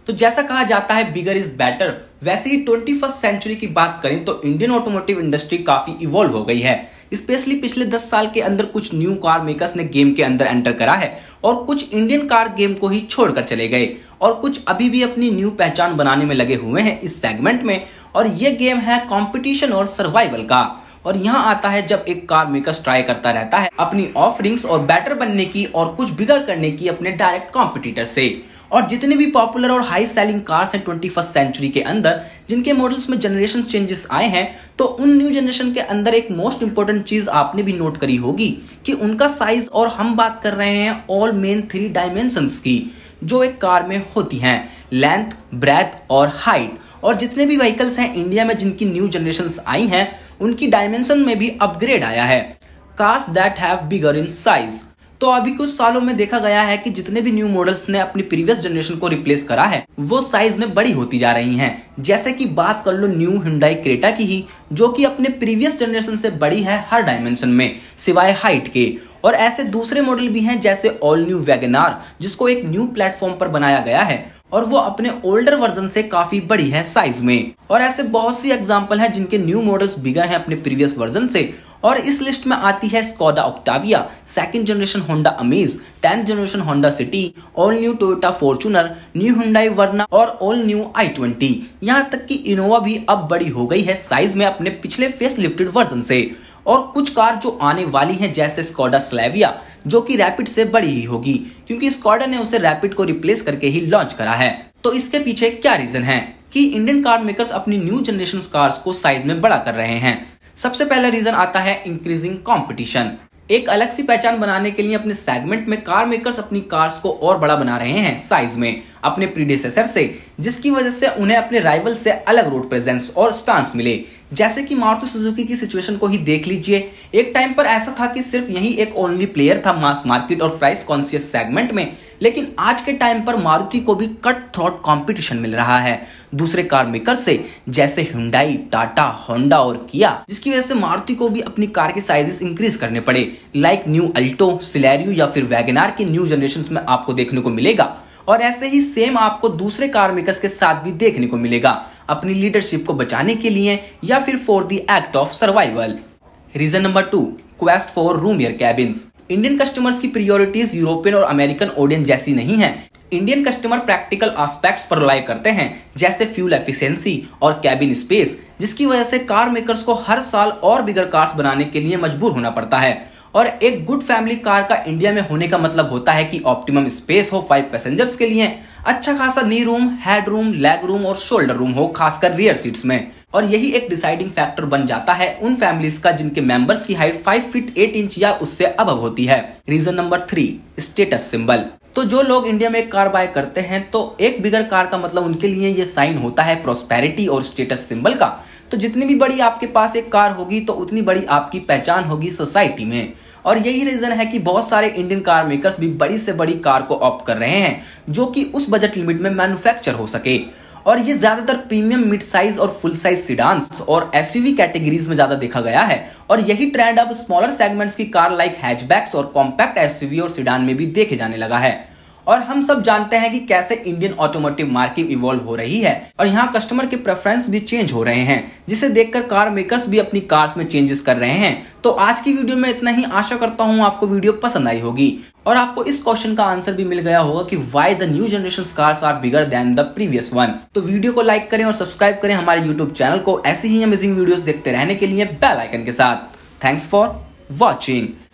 तो जैसा कहा जाता है बिगर इज बेटर, वैसे ही 21st सेंचुरी की बात करें तो इंडियन ऑटोमोटिव इंडस्ट्री काफी इवॉल्व हो गई है। स्पेशली पिछले 10 साल के अंदर कुछ न्यू कार मेकर्स ने गेम के अंदर एंटर करा है और कुछ इंडियन कार गेम को ही छोड़कर चले गए और कुछ अभी भी अपनी न्यू पहचान बनाने में लगे हुए हैं इस सेगमेंट में। और ये गेम है कंपटीशन और सर्वाइवल का। और यहाँ आता है जब एक कार मेकर्स ट्राई करता रहता है अपनी ऑफरिंग्स और बेटर बनने की और कुछ बिगड़ करने की अपने डायरेक्ट कॉम्पिटिटर से। और जितने भी पॉपुलर और हाई सेलिंग कार्स हैं 21st सेंचुरी के अंदर, जिनके मॉडल्स में जनरेशन चेंजेस आए हैं, तो उन न्यू जनरेशन के अंदर एक मोस्ट इंपोर्टेंट चीज आपने भी नोट करी होगी कि उनका साइज, और हम बात कर रहे हैं ऑल मेन 3 डायमेंशंस की जो एक कार में होती हैं, लेंथ, ब्रेथ और हाइट। और जितने भी व्हीकल्स हैं इंडिया में जिनकी न्यू जनरेशंस आई हैं, उनकी डायमेंशन में भी अपग्रेड आया है, cars that have bigger in size. तो अभी कुछ सालों में देखा गया है कि जितने भी न्यू मॉडल्स ने अपनी प्रीवियस जनरेशन को रिप्लेस करा है वो साइज में बड़ी होती जा रही हैं। जैसे कि बात कर लो न्यू Hyundai क्रेटा की ही, जो कि अपने प्रीवियस जनरेशन से बड़ी है हर डायमेंशन में सिवाय हाइट के। और ऐसे दूसरे मॉडल भी हैं जैसे ऑल न्यू वैगनार, जिसको एक न्यू प्लेटफॉर्म पर बनाया गया है और वो अपने ओल्डर वर्जन से काफी बड़ी है साइज में। और ऐसे बहुत सी एग्जांपल हैं जिनके न्यू मॉडल्स बिगर हैं अपने प्रीवियस वर्जन से। और इस लिस्ट में आती है Skoda Octavia, 2nd generation Honda Amaze, 10th generation Honda City, all new Toyota Fortuner, new Hyundai Verna और ऑल न्यू i20। यहाँ तक कि इनोवा भी अब बड़ी हो गई है साइज में अपने पिछले फेस लिफ्टेड वर्जन से। और कुछ कार जो आने वाली हैं जैसे स्कोडा स्लाविया, जो कि रैपिड से बड़ी ही होगी क्योंकि स्कोडा ने उसे रैपिड को रिप्लेस करके ही लॉन्च करा है। तो इसके पीछे क्या रीजन है कि इंडियन कार मेकर्स अपनी न्यू जनरेशन कार्स को साइज में बड़ा कर रहे हैं? सबसे पहला रीजन आता है इंक्रीजिंग कंपटीशन। एक अलग सी पहचान बनाने के लिए अपने सेगमेंट में कार मेकर्स अपनी कार्स को और बड़ा बना रहे हैं साइज में अपने प्रीडेसेसर से, जिसकी वजह से उन्हें अपने राइवल से अलग रोड प्रेजेंस और स्टांस मिले। जैसे कि मारुति सुजुकी की सिचुएशन को ही देख लीजिए। एक टाइम पर ऐसा था कि सिर्फ यही एक ओनली प्लेयर था मास मार्केट और प्राइस कॉन्शियस सेगमेंट में, लेकिन आज के टाइम पर मारुति को भी कट थ्रोट कंपटीशन मिल रहा है दूसरे कार मेकर से जैसे Hyundai, टाटा, होंडा और किया, जिसकी वजह से मारुति को भी अपनी कार के साइजेस इंक्रीज करने पड़े। लाइक न्यू अल्टो, सिलेरियो या फिर वैगनार के न्यू जनरेशन में आपको देखने को मिलेगा। और ऐसे ही सेम आपको दूसरे कार मेकर्स के साथ भी देखने को मिलेगा अपनी लीडरशिप को बचाने के लिए या फिर for the act of survival. Reason number 2, quest for roomier cabins. Indian customers की प्रायोरिटीज यूरोपियन और अमेरिकन ऑडियंस जैसी नहीं है। इंडियन कस्टमर प्रैक्टिकल एस्पेक्ट्स पर रिलाई करते हैं जैसे फ्यूल एफिशिएंसी और कैबिन स्पेस, जिसकी वजह से कार मेकर्स को हर साल और बिगर कार्स बनाने के लिए मजबूर होना पड़ता है। और एक गुड फैमिली कार का इंडिया में होने का मतलब होता है कि ऑप्टिमम स्पेस हो 5 पैसेंजर्स के लिए, अच्छा खासा knee room, head room, leg room और शोल्डर रूम हो, खासकर रियर सीट्स में। और यही एक डिसाइडिंग फैक्टर बन जाता है उन फैमिलीज का जिनके मेंबर्स की हाइट 5 फीट 8 इंच या उससे अबव होती है। Reason number 3, status symbol. तो जो लोग इंडिया में एक कार बाय करते हैं तो एक बिगर कार का मतलब उनके लिए ये साइन होता है प्रॉस्पेरिटी और स्टेटस सिंबल का। तो जितनी भी बड़ी आपके पास एक कार होगी तो उतनी बड़ी आपकी पहचान होगी सोसाइटी में। और यही रीजन है कि बहुत सारे इंडियन कार मेकर्स भी बड़ी से बड़ी कार को ऑप्ट कर रहे हैं जो कि उस बजट लिमिट में मैन्युफैक्चर हो सके। और ये ज्यादातर प्रीमियम, मिड साइज और फुल साइज सिडान्स और एसयूवी कैटेगरीज में ज्यादा देखा गया है। और यही ट्रेंड अब स्मॉलर सेगमेंट्स की कार लाइक हैचबैक्स और कॉम्पैक्ट एसयूवी और सिडान में भी देखे जाने लगा है। और हम सब जानते हैं कि कैसे इंडियन ऑटोमोटिव मार्केट इवॉल्व हो रही है और यहाँ कस्टमर के प्रेफरेंस भी चेंज हो रहे हैं, जिसे देखकर कार मेकर्स भी अपनी कार्स में चेंजेस कर रहे हैं। तो आज की वीडियो में इतना ही। आशा करता हूँ आपको वीडियो पसंद आई होगी और आपको इस क्वेश्चन का आंसर भी मिल गया होगा कि why the new generation cars are bigger than the previous one. तो वीडियो को लाइक करें और सब्सक्राइब करें हमारे यूट्यूब चैनल को ऐसी ही अमेजिंग वीडियोस देखते रहने के लिए बेल आइकन के साथ। Thanks for watching.